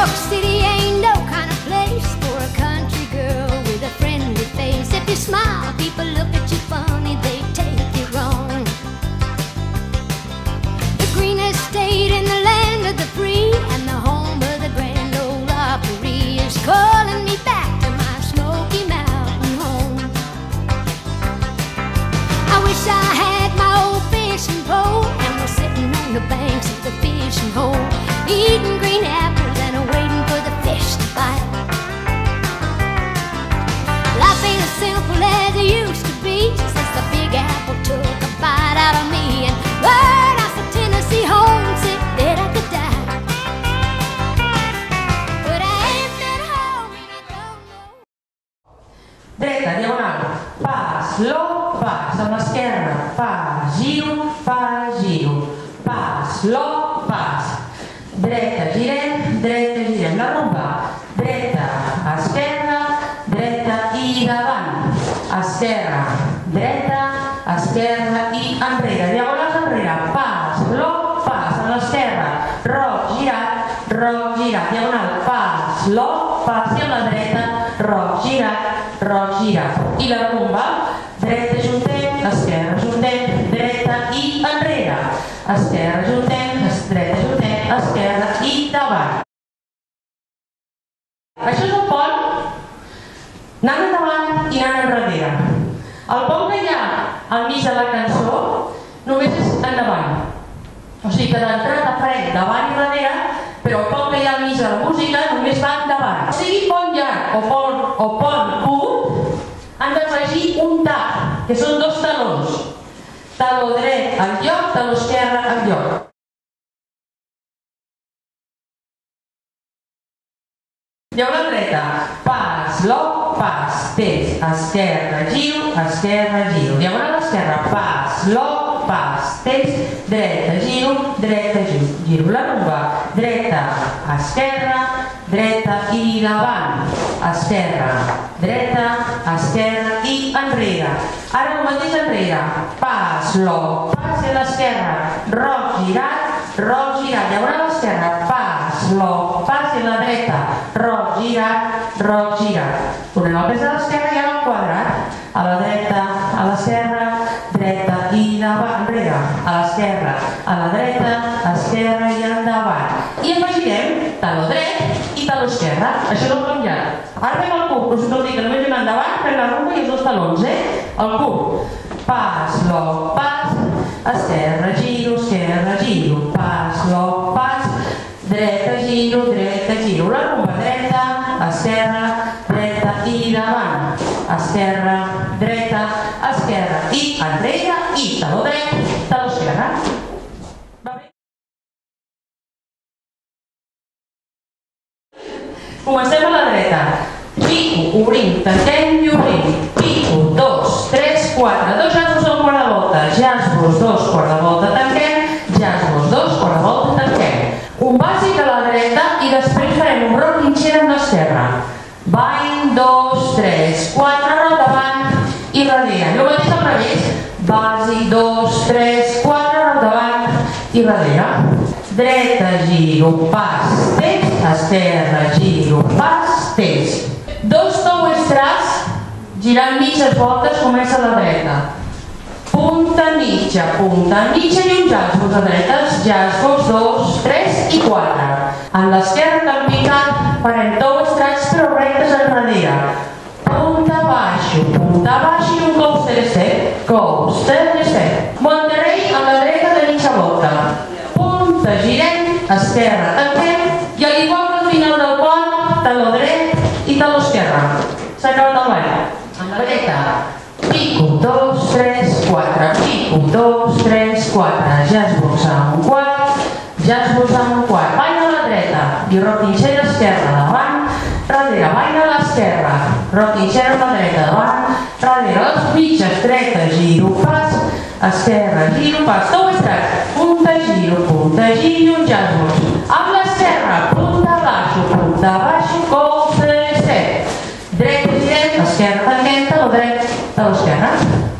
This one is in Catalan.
York City ain't no kind of place for a country girl with a friendly face. If you smile, people look at you funny, they take you wrong. The greenest state in the land of the free and the home of the Grand Ole Opry is calling me back to my Smoky Mountain home. I wish I had my old fishing pole and was sitting on the banks of the fishing hole, eating green apples and waiting for the fish to bite. Life ain't as simple as it used to be since the Big Apple took a bite out of me and burned out the Tennessee homesick that I could die. But I ain't been home and I don't know. Dreta, diagonal, pas, loc, pas, amb l'esquerra, pas, giro, pas, loc, pas. Dreta, girem la rumba. Dreta, esquerra i davant. Esquerra, dreta, esquerra i enrere. Diagonals enrere, pas, loc, pas, amb l'esquerra. Roc, girat, diagonal, pas, loc, pas i amb la dreta, roc, girat. I la rumba, dreta, juntem, esquerra, juntem, dreta i enrere. Esquerra, juntem, dreta, juntem, esquerra i davant. Això és el pont anant endavant i anant enrere. El pont que hi ha al mig de la cançó només és endavant. O sigui que d'entrada farem davant i darrere, però el pont que hi ha al mig de la música només va endavant. O sigui, pont llarg o pont curt, han d'afegir un tap, que són dos talons. Taló dret al lloc, taló esquerre al lloc. Diagonal dreta, pas, loc, pas, tens, esquerra, giro. Diagonal esquerra, pas, loc, pas, tens, dreta, giro. La rumba, dreta, esquerra, dreta i davant. Esquerra, dreta, esquerra i enrere. Ara el mateix enrere, pas, loc, pas i a l'esquerra, roc, girat. Diagonal esquerra, pas, loc, pas i a la dreta, roc, girat. Tornem al pes de l'esquerra i ara al quadrat. A la dreta, a l'esquerra, dreta i davant, enrere. A l'esquerra, a la dreta, esquerra i endavant. I afegirem taló dret i taló esquerra. Això és el pont llarg. Ara fem el curt, us vol dir que només anem endavant, fem la rumba i els dos talons, El curt. Pas, loc, pas, esquerra, giro, pas, loc, pas, dreta, giro. La rumba, dreta, esquerra i davant. Esquerra, dreta, esquerra i enrere i taló dret, taló esquerra. Va bé? Comencem a la dreta. Pico, obrim, tanquem i obrim. Pico, 2, 3, 4. Dos llaços a un quart de volta. Llaços, 2, quart de volta, tanquem. Llaços, 2, quart de volta, tanquem. Un bàsic a la dreta i després farem un rocking chair amb l'esquerra. Bany, 2, 3, 4, roc davant i darrere. El mateix al revés. Bàsic, 2, 3, 4, roc davant i darrere. Dreta, giro, pas, tens. Esquerra, giro, pas, tens. Dos toe straps, girant mitges voltes, comença a la dreta. Punta mitja i uns llaços a dretes, llaços, 2, 3 i 4. En l'esquerra campinat farem toe straps però rectes enrere. Punta baix i un coaster step. Monterrey a la dreta de mitja volta. Punta, girem, esquerra, tanquem i al igual que al final del pont, taló dret i taló esquerra. S'ha acabat el ball. En la dreta, pico, 2, 3, 4, pico, 2, 3, 4, llaços a un quart, bany a la dreta i rocking chair esquerra davant, darrere, bany a l'esquerra, rocking chair a la dreta davant, darrere, les mitges, dreta, giro, pas, esquerra, giro, pas, toe straps, punta, giro i uns llaços. Amb l'esquerra, punta, baix, coaster step. Dret, girem, esquerra, tanquem, taló dret, taló esquerra.